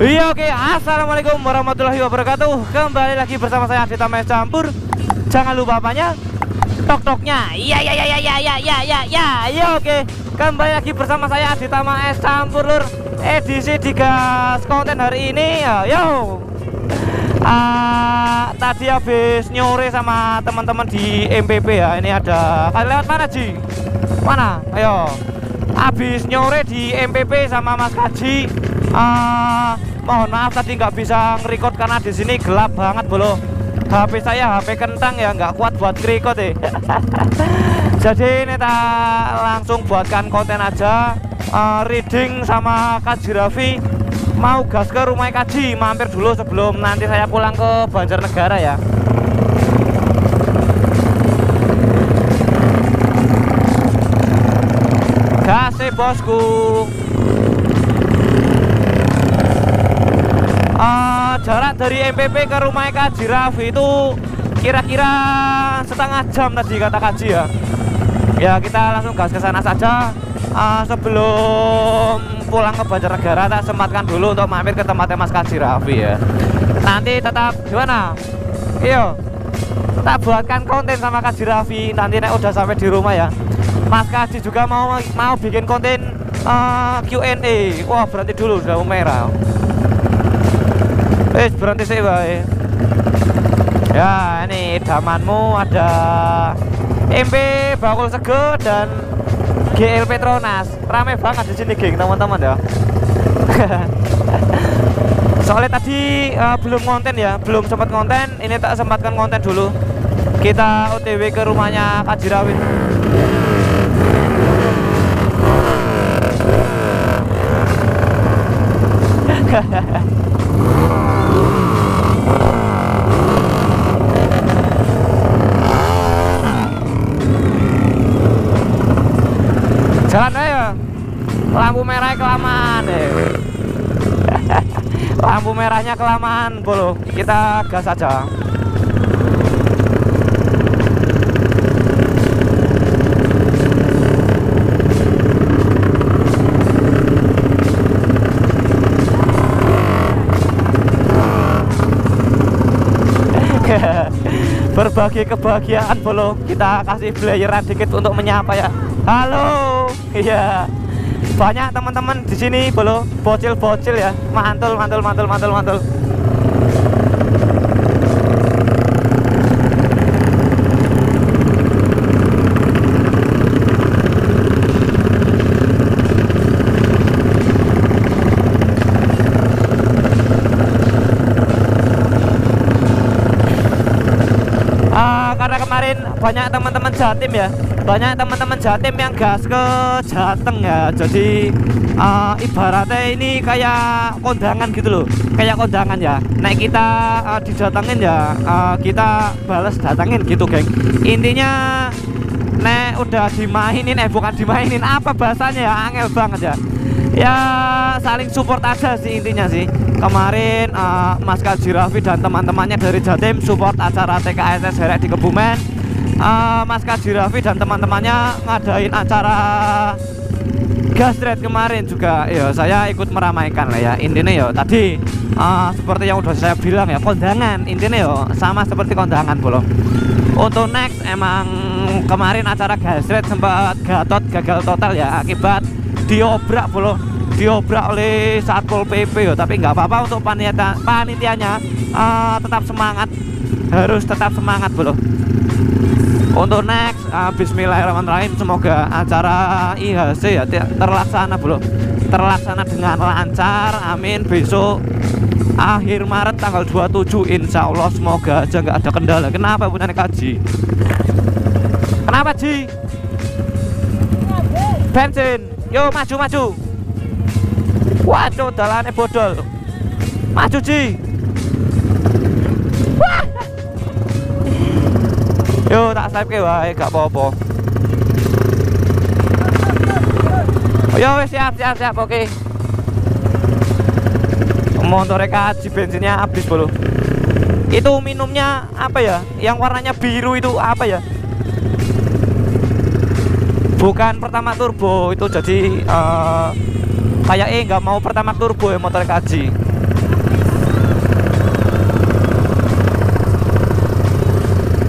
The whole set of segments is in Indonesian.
Iya oke, assalamualaikum warahmatullahi wabarakatuh. Kembali lagi bersama saya Adita Mes Campur. Jangan lupa apanya? Tok-toknya. Iya. Iya oke. Kembali lagi bersama saya Adita Mes Campur lur. Edisi digas konten hari ini yo. Tadi habis nyore sama teman-teman di MPP ya. Ini ada lewat mana Ji? Mana? Ayo. Habis nyore di MPP sama Mas Kaji. Mohon maaf tadi nggak bisa nge-record karena di sini gelap banget bro. HP saya HP kentang ya, nggak kuat buat nge-record ya. Jadi ini langsung buatkan konten aja. Reading sama Kaji Raffi mau gas ke rumah Kaji, mampir dulu sebelum nanti saya pulang ke Banjarnegara ya. Gas bosku. Jarak dari MPP ke rumah Kaji Raffi itu kira-kira setengah jam tadi kata Kaji ya. Ya kita langsung gas ke sana saja. Sebelum pulang ke Banjarnegara tak sempatkan dulu untuk mampir ke tempatnya Mas Kaji Raffi ya. Nanti tetap gimana? Iya, tak buatkan konten sama Kaji Raffi. Nanti udah sampai di rumah ya. Mas Kaji juga mau bikin konten Q&A. Wah berhenti dulu udah merah. Berhenti sih baik. Ya ini damanmu ada MP Bakul Sego dan GL Petronas. Rame banget di sini geng teman-teman ya. Soalnya tadi belum konten ya, belum sempat konten. Ini tak sempatkan konten dulu. Kita OTW ke rumahnya Kaji Raffi. Jalan aja, lampu merahnya kelamaan deh. Lampu merahnya kelamaan bro, kita gas aja. Berbagi kebahagiaan bro, kita kasih blayeran dikit untuk menyapa ya. Halo, iya. Banyak teman-teman di sini bro, bocil-bocil ya, mantul. Karena kemarin banyak teman-teman Jatim ya, banyak teman-teman Jatim yang gas ke Jateng ya. Jadi ibaratnya ini kayak kondangan gitu loh, kayak kondangan ya. Naik kita didatengin ya, kita balas datengin gitu geng. Intinya nek udah dimainin, bukan dimainin, apa bahasanya ya, angel banget ya. Ya saling support aja sih intinya sih. Kemarin Mas Kaji Raffi dan teman-temannya dari Jatim support acara TKSS Herek di Kebumen. Mas Kaji Raffi dan teman-temannya ngadain acara gas trade kemarin juga. Ya saya ikut meramaikan lah ya. Intinya ya tadi seperti yang udah saya bilang ya, kondangan. Intinya ya sama seperti kondangan bro. Untuk next emang kemarin acara gas trade sempat gagal total ya, akibat diobrak bro, diobrak oleh Satpol PP ya. Tapi nggak apa-apa, untuk panitianya tetap semangat, harus tetap semangat bro. Untuk next bismillahirrahmanirrahim, semoga acara IHC ya terlaksana bro, terlaksana dengan lancar, amin. Besok akhir Maret tanggal 27 insya Allah, semoga aja nggak ada kendala. Kenapa punya Kaji? Kenapa Ji? Bensin. Yo maju. Waduh dalannya bodol. Maju Ji. Wah. Yo tak save ke wae gak apa-apa. Yo wis siap oke. Motornya Kaji bensinnya habis bro. Itu minumnya apa ya? Yang warnanya biru itu apa ya? Bukan pertama turbo itu, jadi kayak nggak mau pertama turbo ya motor Kaji.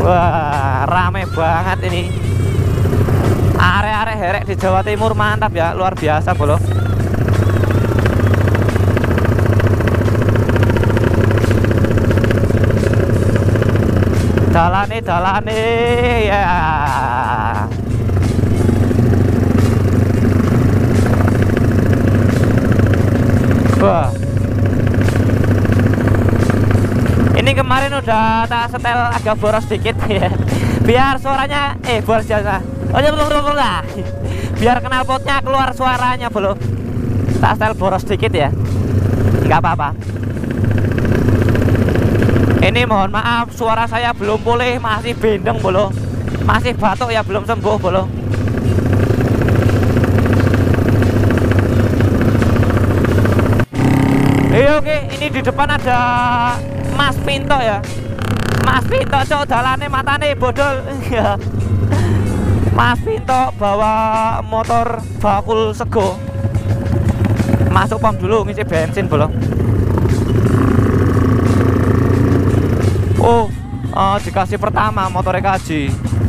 Wah, rame banget ini. Arek-arek herek di Jawa Timur mantap ya, luar biasa bolo. Dalane ya. Wah. Ini kemarin udah tak setel agak boros dikit ya. Biar suaranya boros jasa. Oh ya belum lah. Biar knalpotnya keluar suaranya belum. Tak setel boros dikit ya. Nggak apa-apa. Ini mohon maaf suara saya belum pulih, masih bendeng bolo. Masih batuk ya, belum sembuh bolo. Oke, ini di depan ada Mas Pinto ya. Mas Pinto cok dalane matane bodol. Mas Pinto bawa motor bakul sego. Masuk pom dulu ngisi bensin bolo. Oh, dikasih pertama motornya kaji.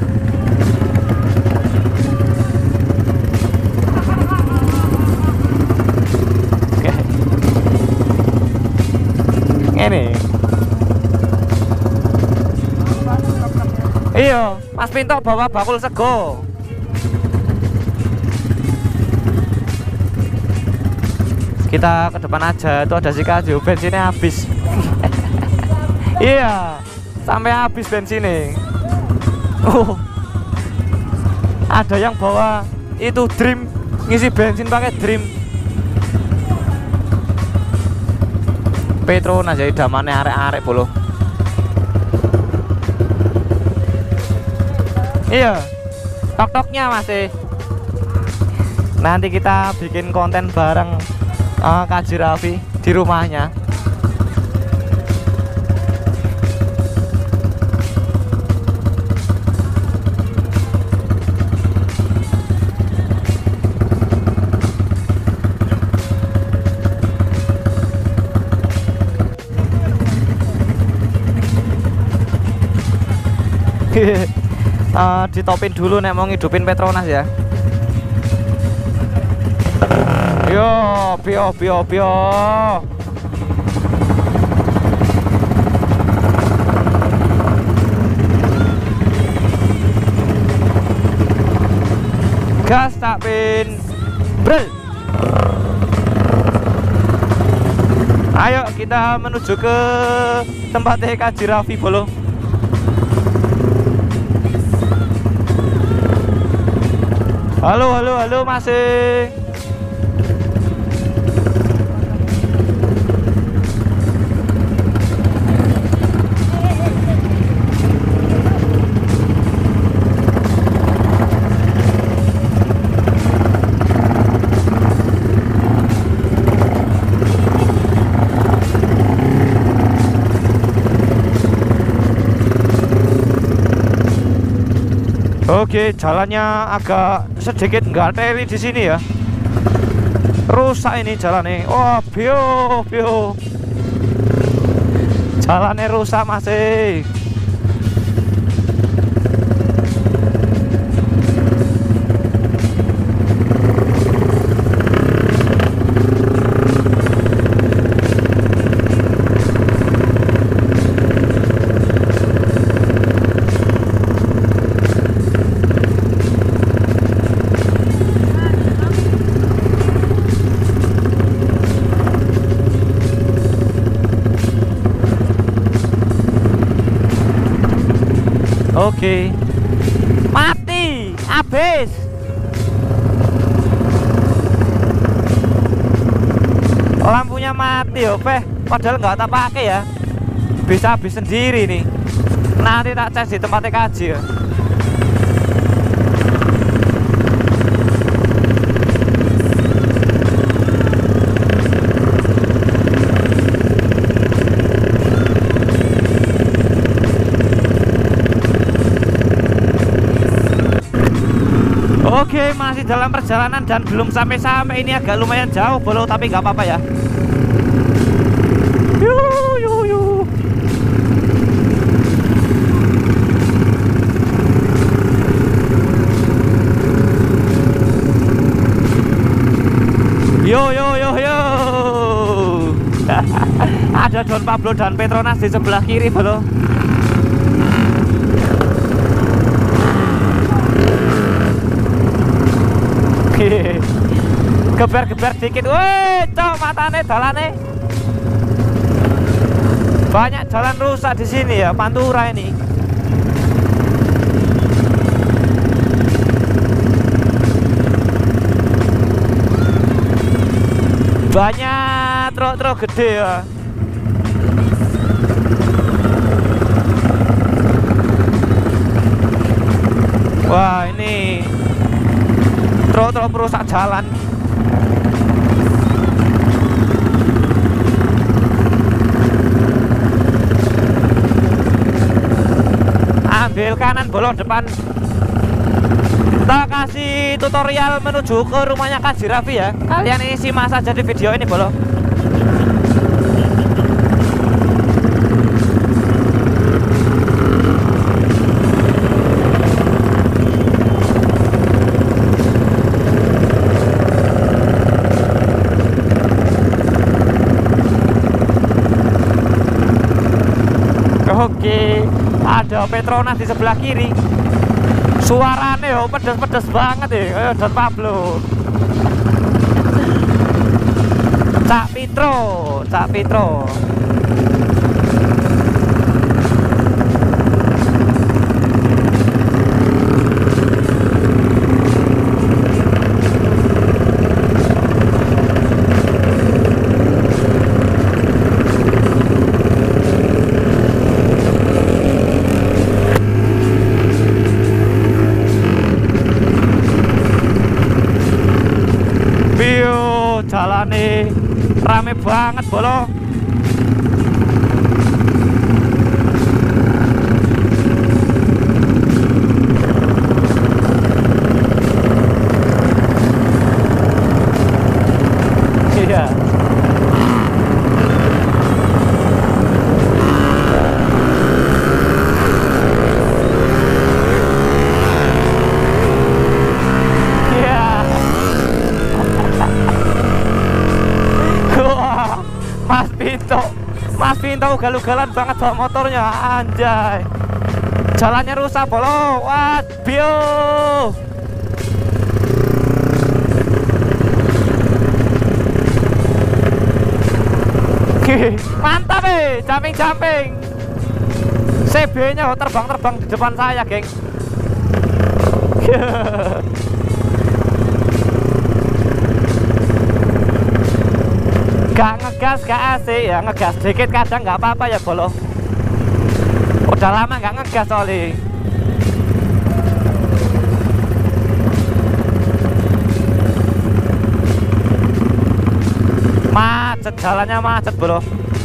Oke. Ini. Iya, Mas Pinto bawa bakul sego. Kita ke depan aja, itu ada si kaji, bensinnya habis. Iya, sampai habis bensinnya. Ada yang bawa itu Dream, ngisi bensin pakai Dream. Petronas jadi damane arek-arek bolo. Iya, tok-toknya masih. Nanti kita bikin konten bareng Kak Raffi di rumahnya. Ditopin dulu nek mau ngidupin Petronas ya. Yo, pio. Gas tak pin. Brel. Ayo kita menuju ke tempatnya Kak Raffi bolo. Halo masih. Oke, jalannya agak sedikit nggak teli di sini ya. Rusak ini jalannya. Wah, bio. Jalannya rusak masih. Oke. Mati, habis. Lampunya mati yo, padahal nggak tak pakai ya. Bisa habis sendiri nih. Nanti tak cas di tempatnya kaji ya. Oke, masih dalam perjalanan dan belum sampai-sampai. Ini agak lumayan jauh bolo, tapi nggak apa-apa ya. Yuh. ada Don Pablo dan Petronas di sebelah kiri bro. Geber-geber dikit, woi, cok matane dalane. Banyak jalan rusak di sini ya, Pantura ini. Banyak truk-truk gede ya. Wah, ini truk-truk perusak jalan. Ambil kanan bolong depan. Kita kasih tutorial menuju ke rumahnya Kak Jirafi ya. Kalian isi masa saja di video ini bolong. Oke, ada Petronas di sebelah kiri. Suaranya yo pedes-pedes banget ya, Don Pablo. Cak Pitro, Cak Pitro. Jalane rame banget bolo. Iya. Mas Pinto ugal-ugalan banget bawa motornya, anjay. Jalannya rusak bolo. Wah, bio. Mantap jumping. CB-nya terbang-terbang di depan saya, geng. Gak ngegas, gak asik ya, ngegas dikit kadang nggak apa-apa ya bolo. Udah lama nggak ngegas soalnya. Macet, jalannya macet bro.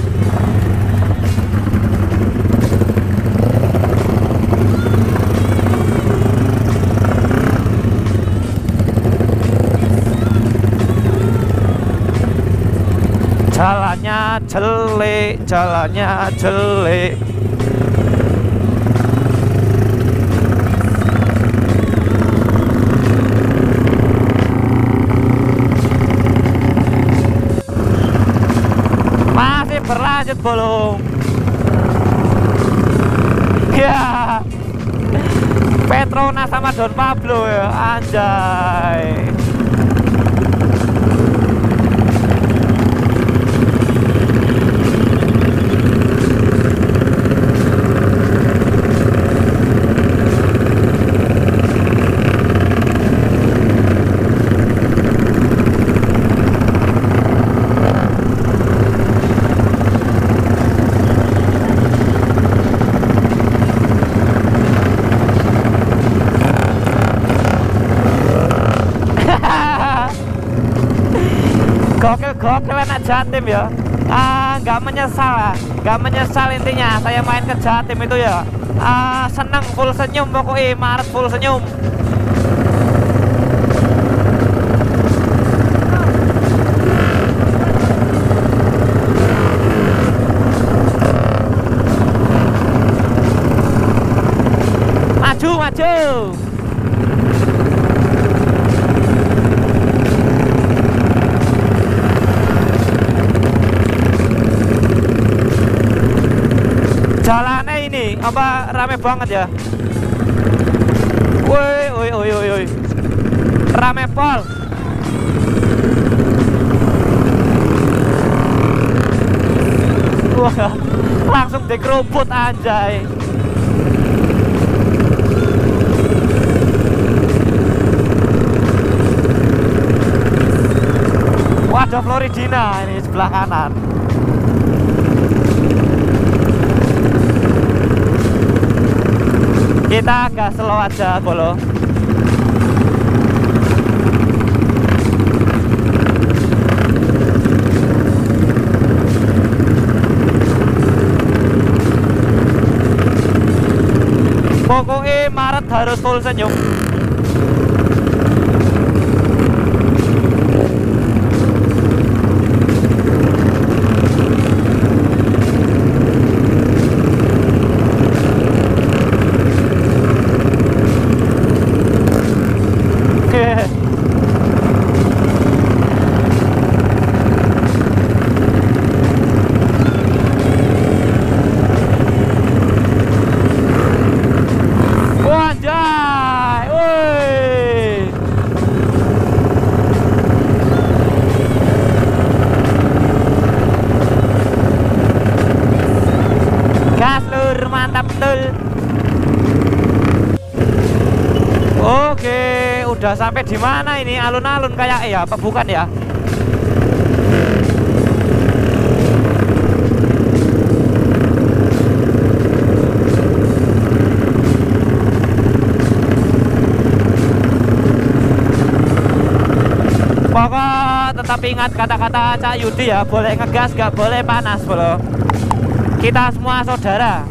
Jalannya jelek. Masih berlanjut belum? Ya, Petronas sama Don Pablo ya, anjay. Gokil anak Jatim ya. Nggak menyesal intinya saya main ke Jatim itu ya. Seneng, full senyum pokoknya, Maret full senyum. Maju. ini apa rame banget ya. Woi, woi, woi, woi, woi. Rame pol. Wah, langsung dikerubut anjay. Wadah Floridina ini sebelah kanan. Kita agak slow aja bolo. Pokoknya Maret harus full senyum. Mantap betul. Oke, udah sampai di mana ini? Alun-alun kayak ya, apa bukan ya? Pokok tetap ingat kata-kata Cak Yudi ya, boleh ngegas gak boleh panas bro. Kita semua saudara.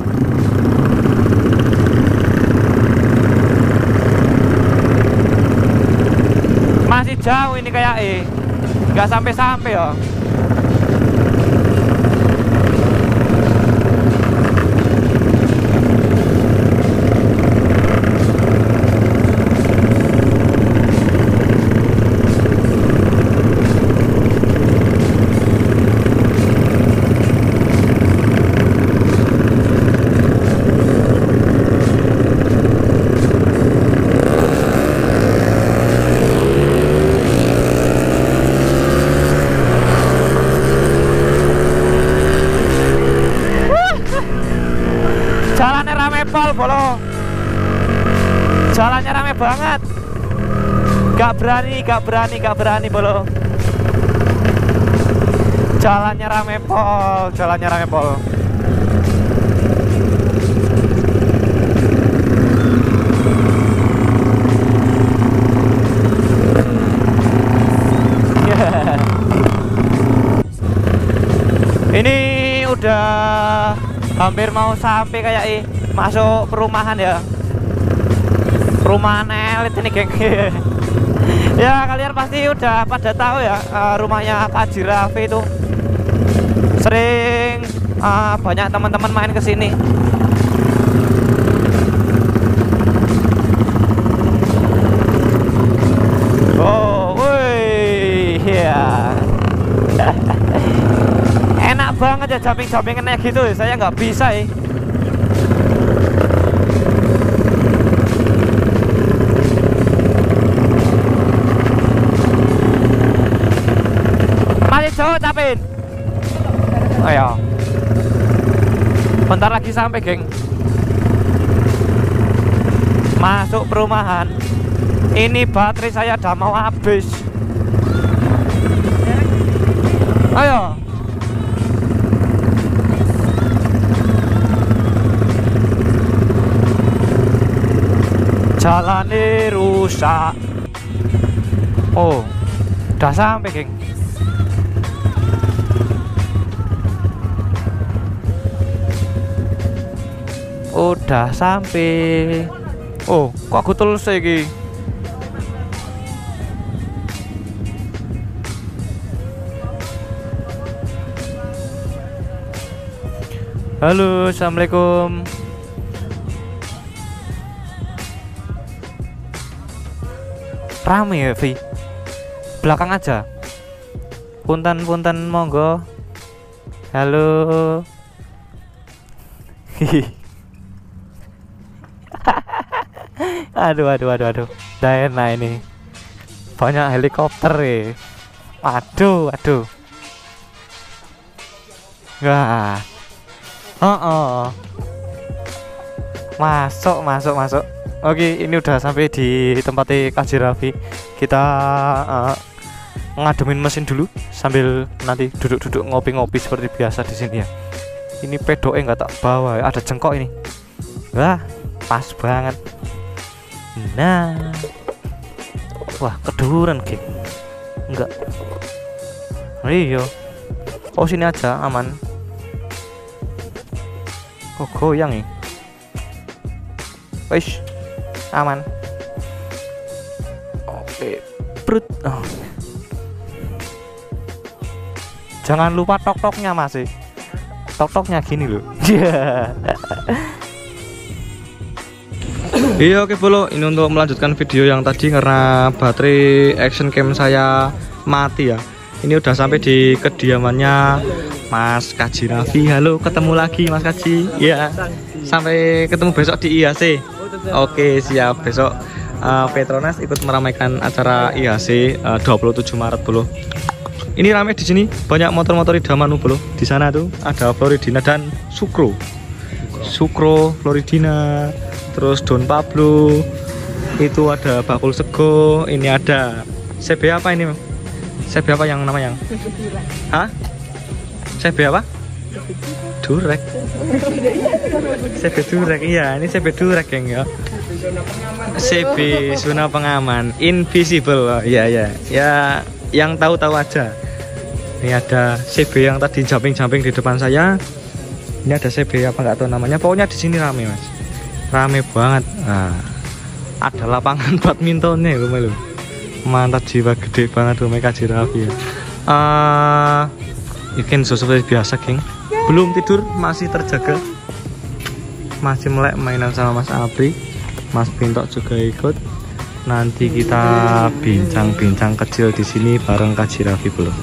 Masih jauh ini kayak nggak sampai-sampai ya. Jalannya rame pol bolo. Jalannya rame banget. Gak berani bolo. Jalannya rame pol. Ini udah hampir mau sampai kayak masuk perumahan ya. Perumahan elit ini geng. Ya kalian pasti udah pada tahu ya, rumahnya Pak Jirafe itu sering banyak teman-teman main ke sini. Oh, woi, ya. Enak banget ya jumping-jumping kayak gitu. Saya nggak bisa Masih jauh tapi. Ayo. Bentar lagi sampai, geng. Masuk perumahan. Ini baterai saya udah mau habis. Ayo. Jalannya rusak. Oh, udah sampai, geng. Udah sampai. Oh, kok aku tulus lagi. Halo, assalamualaikum. Rame ya, Vi. Belakang aja. Punten monggo. Halo. Aduh. Nah ini banyak helikopter ya. Aduh. Wah. Masuk. Oke, ini udah sampai di tempat Kaji Raffi. Kita ngademin mesin dulu sambil nanti duduk-duduk ngopi-ngopi seperti biasa di sini ya. Ini pedoknya nggak tak bawa, ada jengkok ini. Wah, pas banget. Nah, wah keduran geng. Enggak. Iya. Oh sini aja aman. Oh goyang nih. Wes, aman. Oke, perut. Oh. Jangan lupa tok-toknya masih. Tok-toknya gini loh. Iya oke bolo, ini untuk melanjutkan video yang tadi karena baterai action cam saya mati ya. Ini udah sampai di kediamannya Mas Kaji Raffi. Halo, ketemu lagi Mas Kaji. Iya. Sampai ketemu besok di IHC. Oke, siap. Besok Petronas ikut meramaikan acara IHC 27 Maret bolo. Ini ramai di sini, banyak motor-motor idaman bolo. Di sana tuh ada Floridina dan Sukro, Floridina. Terus Don Pablo, itu ada bakul sego, ini ada CB apa ini? CB apa yang nama yang? Hah? CB apa? Durek. CB Durek, iya ini CB Durek ya. CB zona pengaman, invisible, oh, iya ya, yang tahu-tahu aja. Ini ada CB yang tadi jumping di depan saya. Ini ada CB apa nggak tahu namanya. Pokoknya di sini rame mas. Rame banget. Nah, ada lapangan badmintonnya gue malu. Mantap jiwa gede banget gue Kaji Raffi ya. Ikan seperti biasa geng. Belum tidur, masih terjaga. Masih melek mainan sama Mas Apri. Mas Pintok juga ikut. Nanti kita bincang-bincang kecil di sini bareng Kaji Raffi belum.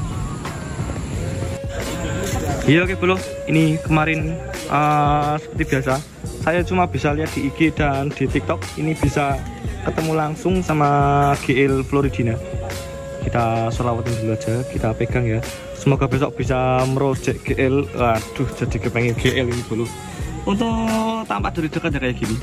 Iya oke belum. Ini kemarin seperti biasa. Saya cuma bisa lihat di IG dan di TikTok. Ini bisa ketemu langsung sama GL Floridina. Kita selawatin dulu aja, kita pegang ya. Semoga besok bisa merojek GL. Aduh, jadi kepengen GL ini dulu. Untuk tampak dari dekat kayak gini.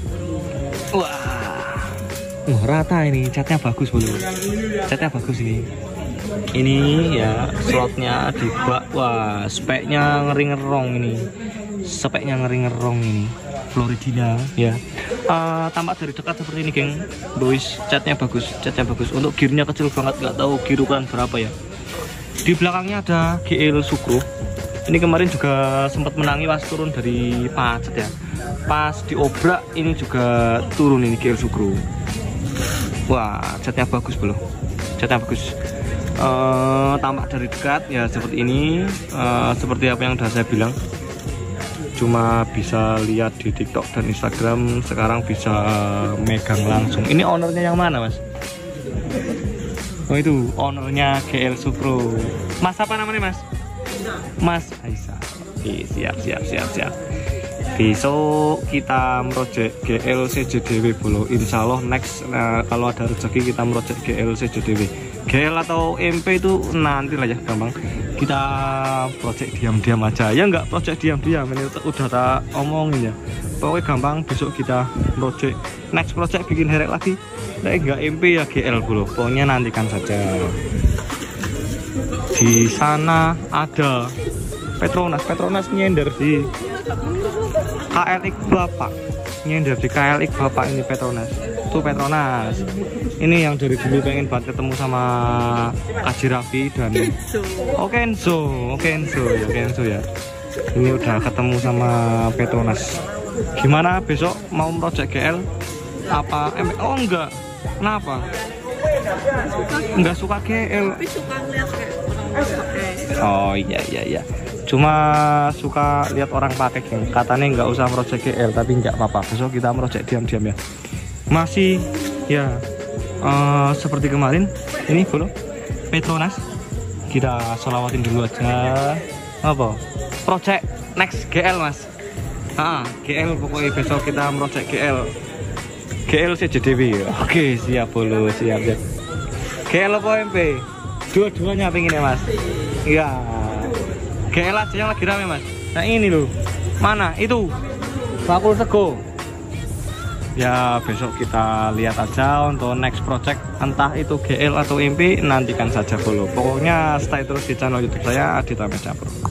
Wah, rata ini, catnya bagus bulu. Catnya bagus ini. Ini ya slotnya di bak. Wah, speknya ngeri-ngerong ini. Speknya ngeri-ngerong ini. Floridina ya. Tampak dari dekat seperti ini geng. Boys, catnya bagus. Untuk gearnya kecil banget, nggak tahu gear ukuran berapa ya. Di belakangnya ada GL Sukro. Ini kemarin juga sempat menangi pas turun dari pacet ya. Pas diobrak ini juga turun ini GL Sukro. Wah, catnya bagus belum? Catnya bagus. Tampak dari dekat ya seperti ini. Seperti apa yang sudah saya bilang. Cuma bisa lihat di TikTok dan Instagram, sekarang bisa megang langsung. Ini ownernya yang mana mas? Oh itu ownernya GL Sukro. Mas apa namanya mas? Mas Aisyah. Siap. Besok kita merojek GL CJDW bolo. Insya Allah next kalau ada rezeki kita merojek GL CJDW. GL atau MP itu nanti lah ya gampang. Kita project diam-diam aja ya, nggak project diam-diam ini udah tak omongin ya. Pokoknya gampang, besok kita project next project bikin herek lagi. Nggak MP ya GL bolo. Pokoknya nantikan saja. Di sana ada Petronas nyender di KLX Bapak. Nyender di KLX Bapak ini Petronas. Tuh Petronas. Ini yang dari dulu pengen banget ketemu sama Kaji Raffi dan Kenzo ya. Ini udah ketemu sama Petronas. Gimana besok mau project GL apa MP? Oh enggak. Kenapa? Enggak suka GL. Tapi suka lihat kayak orang pakai. Oh iya. Cuma suka lihat orang pakai geng. Katanya nggak usah project GL, tapi nggak apa-apa. Besok kita project diam-diam ya. Masih ya seperti kemarin. Ini bolo Petronas. Kita selawatin dulu aja. Apa? Project next GL mas. GL pokoknya besok kita project GL. GL CJDW. Oke, siap bolu, siap ya. GL apa MP? Dua-duanya pengen ya Mas. Iya. GL aja yang lagi rame Mas. Nah ini loh. Mana? Itu. Bakul Sego. Ya besok kita lihat aja untuk next project, entah itu GL atau MP, nantikan saja bolu. Pokoknya stay terus di channel YouTube saya, Aditya Mecampur.